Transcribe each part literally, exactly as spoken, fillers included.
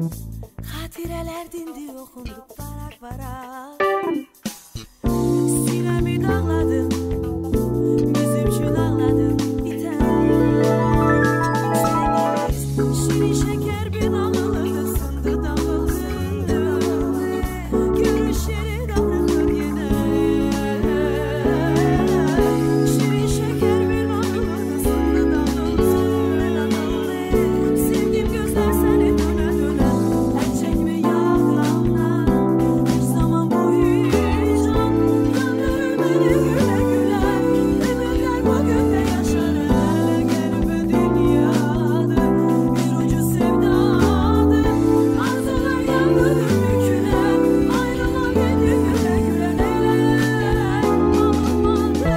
Hatireler dindi okunduk varak varak. Sinemi dağladım, gözüm şun ağladım biter. Sevgimiz şirin şeker bir dağıldı, sındı dağıldı. Görüşleri dağılır yine. Şirin şeker bir dağıldı, sındı dağıldı. Sevgim gözler seni döne döne. El çekme yağlarına. Bir zaman boyayacağım. Gönlüm beni güle güle. Ömürler bugün de yaşarım. Gelme dünyada. Bir ucu sevdadı. Arzular yandı büküle. Ayrılan beni güle güle. Neler olmadı.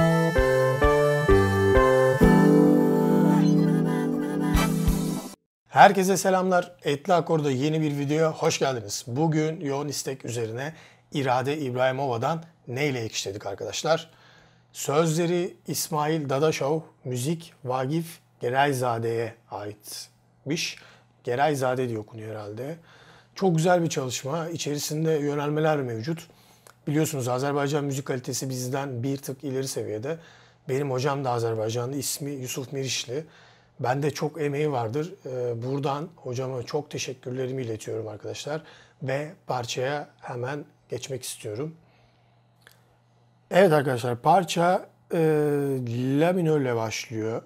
Herkese selamlar. Etli Akor'da yeni bir videoya hoş geldiniz. Bugün yoğun istek üzerine İrade İbrahimova'dan Neyle Ekşiledik arkadaşlar. Sözleri İsmail Dadaşov, müzik Vagif Gerayzade'ye aitmiş. Gerayzade diye okunuyor herhalde. Çok güzel bir çalışma. İçerisinde yönelmeler mevcut. Biliyorsunuz Azerbaycan müzik kalitesi bizden bir tık ileri seviyede. Benim hocam da Azerbaycanlı, ismi Yusuf Mirişli. Bende çok emeği vardır. Buradan hocama çok teşekkürlerimi iletiyorum arkadaşlar. Ve parçaya hemen geçmek istiyorum. Evet arkadaşlar, parça e, La minörle başlıyor.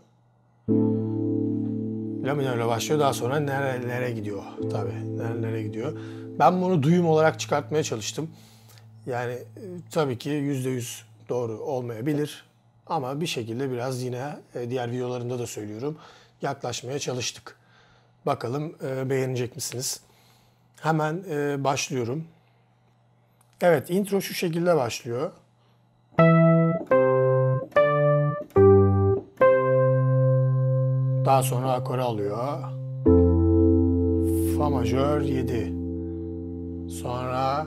La minörle başlıyor, daha sonra nerelere gidiyor tabii, nerelere gidiyor. Ben bunu duyum olarak çıkartmaya çalıştım. Yani e, tabii ki yüzde yüz doğru olmayabilir. Ama bir şekilde biraz yine e, diğer videolarımda da söylüyorum, yaklaşmaya çalıştık. Bakalım e, beğenecek misiniz? Hemen e, başlıyorum. Evet, intro şu şekilde başlıyor. Daha sonra akor alıyor. Fa majör yedi. Sonra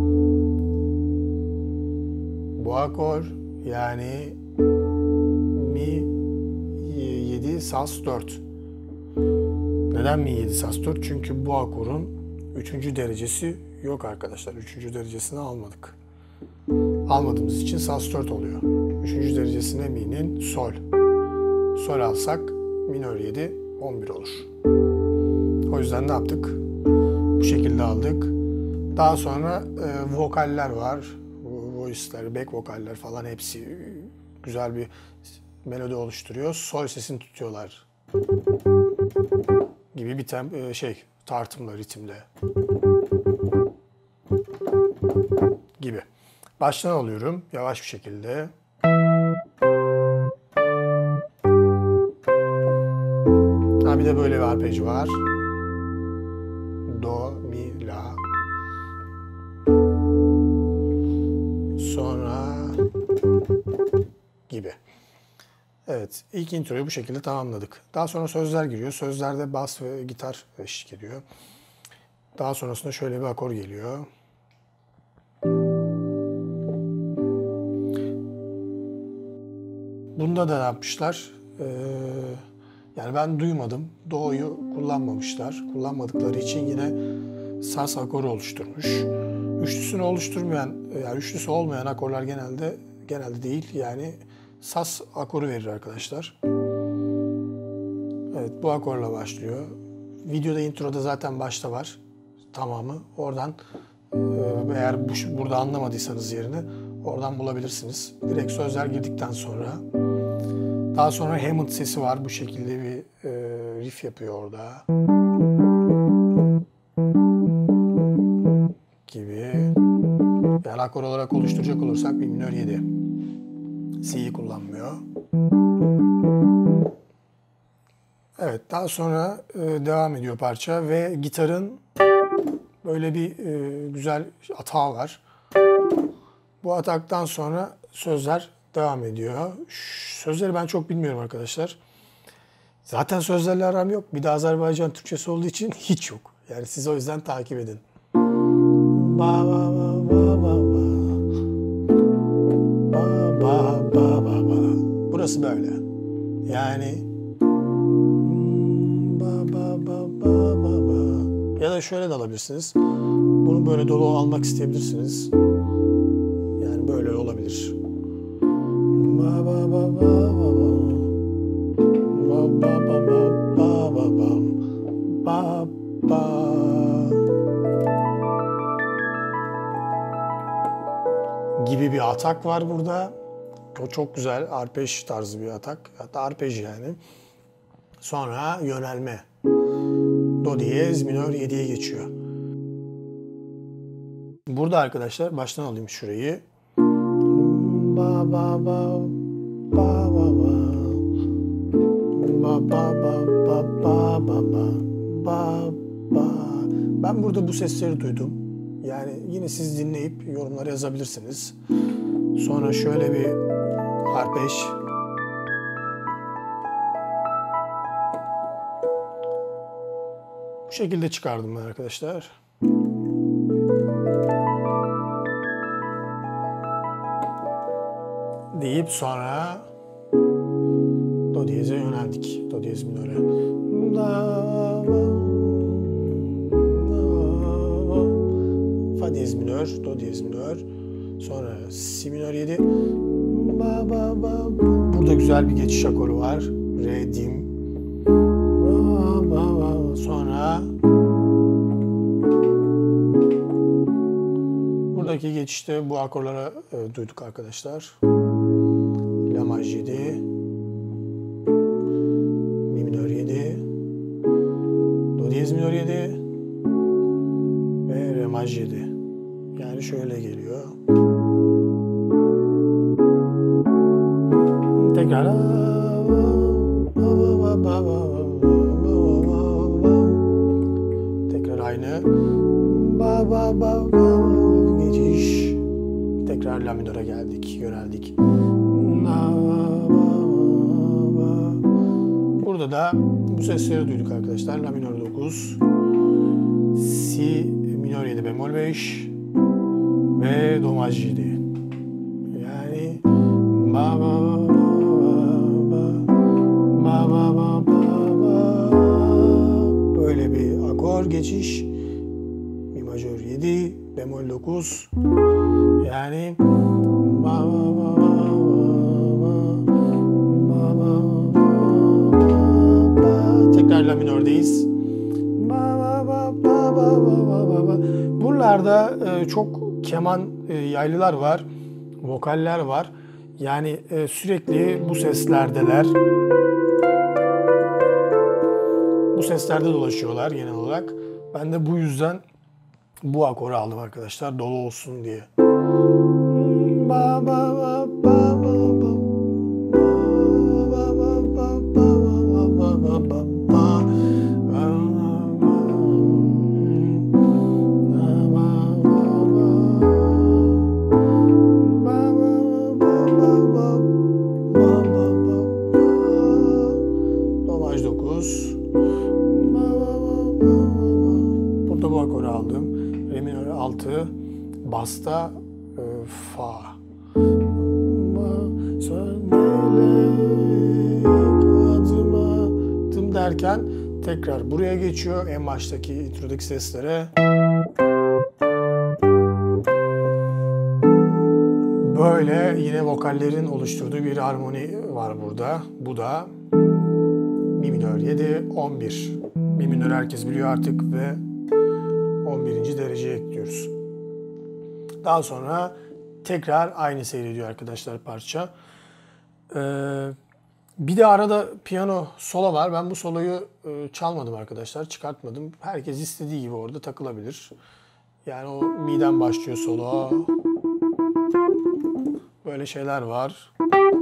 bu akor, yani mi yedi sas dört. Neden mi yedi sas dört? Çünkü bu akorun üçüncü derecesi yok arkadaşlar. üçüncü derecesini almadık. Almadığımız için sas dört oluyor. üçüncü derecesine mi'nin sol. Sol alsak minör yedi on bir olur. O yüzden ne yaptık? Bu şekilde aldık. Daha sonra e, vokaller var. Voice'ler, back vokaller falan hepsi güzel bir melodi oluşturuyor. Sol sesini tutuyorlar gibi bir tem şey tartımla, ritimle gibi. Baştan alıyorum yavaş bir şekilde. Ha, bir de böyle bir arpej var. Do, mi, la. Sonra gibi. Evet, ilk introyu bu şekilde tamamladık. Daha sonra sözler giriyor. Sözlerde bas ve gitar eşlik ediyor. Daha sonrasında şöyle bir akor geliyor. Bunda da ne yapmışlar? Ee, yani ben duymadım. Do'yu kullanmamışlar. Kullanmadıkları için yine sas akoru oluşturmuş. Üçlüsünü oluşturmayan, yani üçlüsü olmayan akorlar genelde genelde değil. Yani sas akoru verir arkadaşlar. Evet, bu akorla başlıyor. Videoda, introda zaten başta var tamamı. Oradan eğer bu, burada anlamadıysanız yerini oradan bulabilirsiniz. Direkt sözler girdikten sonra. Daha sonra Hammond sesi var. Bu şekilde bir e, riff yapıyor orada. Gibi. Yani akor olarak oluşturacak olursak bir minör yedi. C'yi kullanmıyor. Evet, daha sonra e, devam ediyor parça ve gitarın böyle bir e, güzel atağı var. Bu ataktan sonra sözler devam ediyor. Sözleri ben çok bilmiyorum arkadaşlar. Zaten sözlerle aram yok. Bir de Azerbaycan Türkçesi olduğu için hiç yok. Yani siz o yüzden takip edin. Ba ba ba ba ba ba. Ba ba ba ba ba. Burası böyle. Yani ba ba ba ba ba ba. Ya da şöyle de alabilirsiniz. Bunu böyle dolu almak isteyebilirsiniz. Yani böyle olabilir. Ba ba ba ba ba ba. Ba ba ba ba ba ba. Ba ba. Gibi bir atak var burada. O çok güzel. Arpej tarzı bir atak. Hatta arpej yani. Sonra yönelme. Do diyez minör yediye geçiyor. Burada arkadaşlar baştan alayım şurayı. Ba ba ba ba ba ba. Ba ba ba ba ba ba ba. Ba ba. Ben burada bu sesleri duydum. Yani yine siz dinleyip yorumlara yazabilirsiniz. Sonra şöyle bir arpej. Bu şekilde çıkardım ben arkadaşlar. Deyip sonra do diyeze yöneldik. Do diyez minöre. Fa diyez minör, do diyez minör. Sonra si minör yedi. Ba ba ba. Burada güzel bir geçiş akoru var. Re dim. Ba ba ba. Sonra buradaki geçişte bu akorlara e, duyduk arkadaşlar. La maj yedi. Mi minör yedi. Do diyez minör yedi. Ve re maj yedi. Yani şöyle geliyor. Tekrar tekrar aynı ba ba ba ba geçiş. Tekrar la minöre geldik, yöneldik. Burada da bu sesleri duyduk arkadaşlar. La minör dokuz, si minör yedi bemol beş ve do maj yedi. Yani ba ba ba ba ba ba ba. Böyle bir akor geçiş. Mi majör yedi, bemol dokuz. Yani ba ba ba ba ba ba. Tekrar la minördeyiz. Ba ba ba ba ba ba ba. Buralarda çok keman yaylılar var, vokaller var. Yani sürekli bu seslerdeler. Bu seslerde dolaşıyorlar genel olarak. Ben de bu yüzden bu akoru aldım arkadaşlar, dolu olsun diye. Ba ba ba ba ba ba. Ba ba ba ba ba ba ba. Burada bu akoru aldım. Re minör altı, basta e, fa. Adım derken tekrar buraya geçiyor. En baştaki introdaki seslere. Böyle yine vokallerin oluşturduğu bir harmoni var burada. Bu da mi minör yedi, on bir. Mi minör herkes biliyor artık ve on birinci dereceye ekliyoruz. Daha sonra tekrar aynı seyrediyor arkadaşlar parça. Ee, bir de arada piyano solo var. Ben bu soloyu e, çalmadım arkadaşlar, çıkartmadım. Herkes istediği gibi orada takılabilir. Yani o mi'den başlıyor solo. Böyle şeyler var.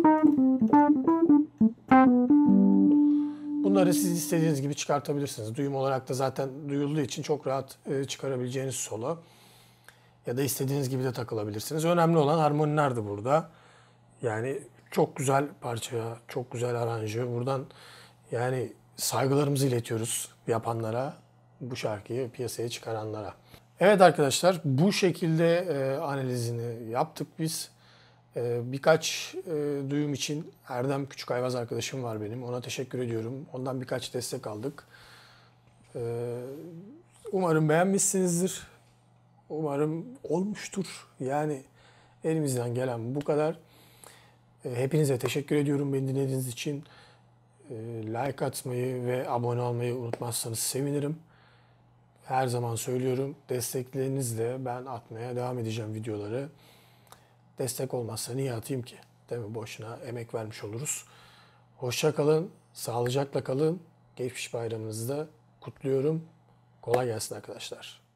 Bunları siz istediğiniz gibi çıkartabilirsiniz. Duyum olarak da zaten duyulduğu için çok rahat çıkarabileceğiniz solo. Ya da istediğiniz gibi de takılabilirsiniz. Önemli olan harmonilerdi burada. Yani çok güzel parça, çok güzel aranjı. Buradan yani saygılarımızı iletiyoruz yapanlara, bu şarkıyı piyasaya çıkaranlara. Evet arkadaşlar, bu şekilde e, analizini yaptık biz. E, birkaç e, duyum için Erdem Küçükayvaz arkadaşım var benim. Ona teşekkür ediyorum. Ondan birkaç destek aldık. E, Umarım beğenmişsinizdir. Umarım olmuştur. Yani elimizden gelen bu kadar. E, Hepinize teşekkür ediyorum beni dinlediğiniz için. E, Like atmayı ve abone olmayı unutmazsanız sevinirim. Her zaman söylüyorum, desteklerinizle ben atmaya devam edeceğim videoları. Destek olmazsa niye atayım ki? Değil mi? Boşuna emek vermiş oluruz. Hoşça kalın, sağlıcakla kalın. Geçmiş bayramınızı da kutluyorum. Kolay gelsin arkadaşlar.